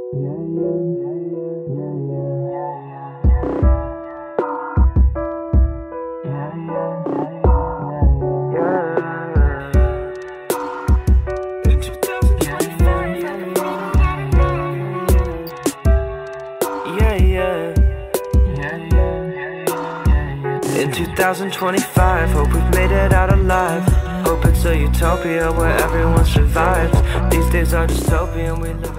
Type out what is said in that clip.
In 2025, hope we've made it out alive. Hope it's a utopia where everyone survives. These days are dystopian, we live